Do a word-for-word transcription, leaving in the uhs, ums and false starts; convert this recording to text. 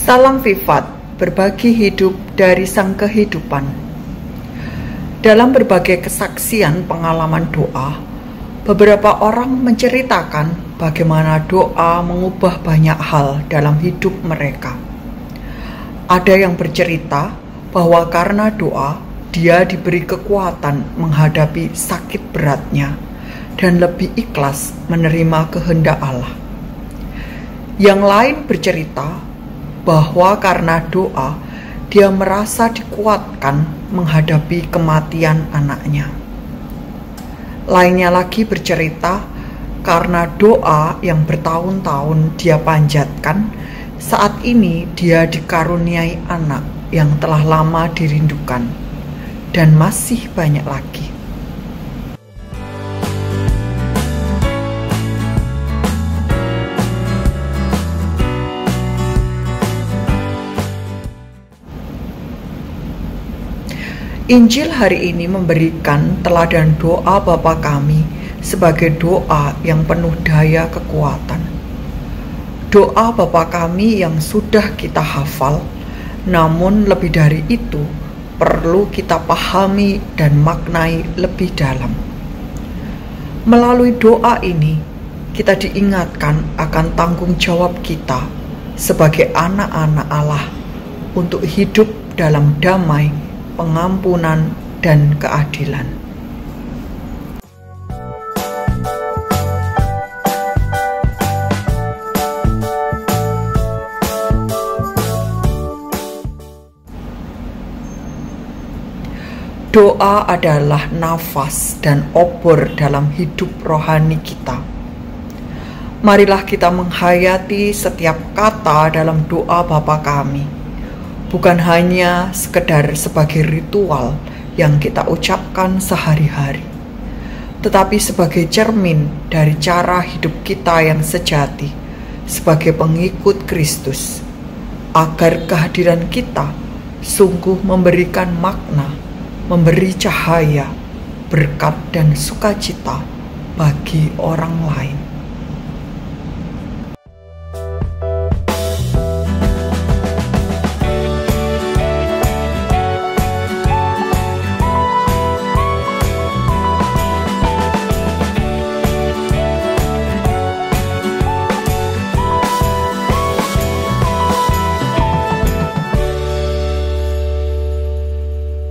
Salam Vivat, berbagi hidup dari Sang Kehidupan. Dalam berbagai kesaksian pengalaman doa, beberapa orang menceritakan bagaimana doa mengubah banyak hal dalam hidup mereka. Ada yang bercerita bahwa karena doa, dia diberi kekuatan menghadapi sakit beratnya dan lebih ikhlas menerima kehendak Allah. Yang lain bercerita bahwa karena doa, dia merasa dikuatkan menghadapi kematian anaknya. Lainnya lagi bercerita karena doa yang bertahun-tahun dia panjatkan, saat ini dia dikaruniai anak yang telah lama dirindukan, dan masih banyak lagi. Injil hari ini memberikan teladan doa Bapa kami sebagai doa yang penuh daya kekuatan. Doa Bapa kami yang sudah kita hafal, namun lebih dari itu perlu kita pahami dan maknai lebih dalam. Melalui doa ini, kita diingatkan akan tanggung jawab kita sebagai anak-anak Allah untuk hidup dalam damai, pengampunan, dan keadilan. Doa adalah nafas dan obor dalam hidup rohani kita. Marilah kita menghayati setiap kata dalam doa Bapa kami, bukan hanya sekedar sebagai ritual yang kita ucapkan sehari-hari, tetapi sebagai cermin dari cara hidup kita yang sejati sebagai pengikut Kristus, agar kehadiran kita sungguh memberikan makna, memberi cahaya, berkat dan sukacita bagi orang lain.